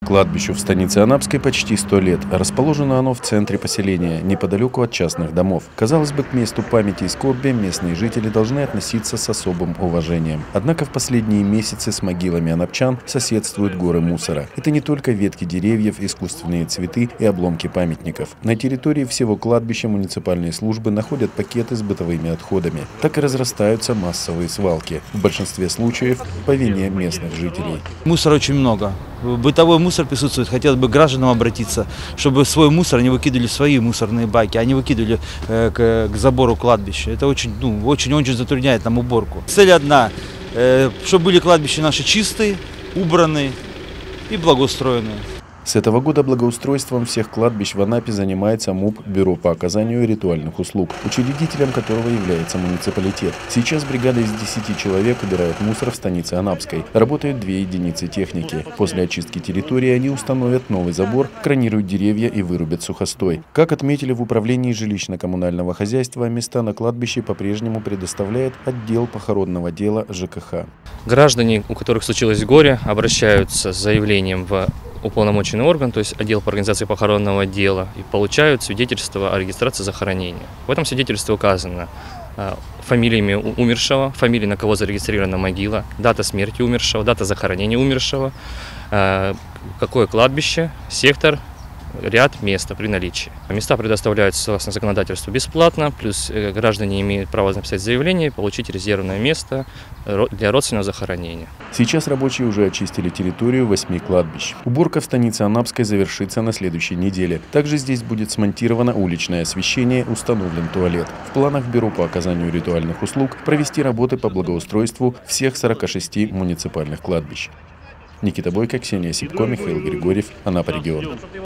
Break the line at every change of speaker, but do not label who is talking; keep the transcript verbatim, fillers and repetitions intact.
Кладбищу в станице Анапской почти сто лет. Расположено оно в центре поселения, неподалеку от частных домов. Казалось бы, к месту памяти и скорби местные жители должны относиться с особым уважением. Однако в последние месяцы с могилами анапчан соседствуют горы мусора. Это не только ветки деревьев, искусственные цветы и обломки памятников. На территории всего кладбища муниципальные службы находят пакеты с бытовыми отходами. Так и разрастаются массовые свалки. В большинстве случаев по вине местных жителей.
Мусора очень много. Бытовой мусор присутствует. Хотелось бы к гражданам обратиться, чтобы свой мусор они выкидывали в свои мусорные баки, они выкидывали э, к, к забору кладбища. Это очень, ну, очень, очень затрудняет нам уборку. Цель одна, э, чтобы были кладбища наши чистые, убранные и благоустроенные.
С этого года благоустройством всех кладбищ в Анапе занимается МУП «Бюро по оказанию ритуальных услуг», учредителем которого является муниципалитет. Сейчас бригада из десяти человек убирает мусор в станице Анапской. Работают две единицы техники. После очистки территории они установят новый забор, кранируют деревья и вырубят сухостой. Как отметили в управлении жилищно-коммунального хозяйства, места на кладбище по-прежнему предоставляет отдел похоронного дела ЖКХ.
Граждане, у которых случилось горе, обращаются с заявлением в уполномоченный орган, то есть отдел по организации похоронного дела, и получают свидетельство о регистрации захоронения. В этом свидетельстве указано фамилия имя умершего, фамилия, на кого зарегистрирована могила, дата смерти умершего, дата захоронения умершего, какое кладбище, сектор, ряд, места при наличии. Места предоставляются согласно законодательству бесплатно, плюс граждане имеют право написать заявление и получить резервное место для родственного захоронения.
Сейчас рабочие уже очистили территорию восьми кладбищ. Уборка в станице Анапской завершится на следующей неделе. Также здесь будет смонтировано уличное освещение, установлен туалет. В планах Бюро по оказанию ритуальных услуг провести работы по благоустройству всех сорока шести муниципальных кладбищ. Никита Бойко, Ксения Сипко, Михаил Григорьев, Анапа регион.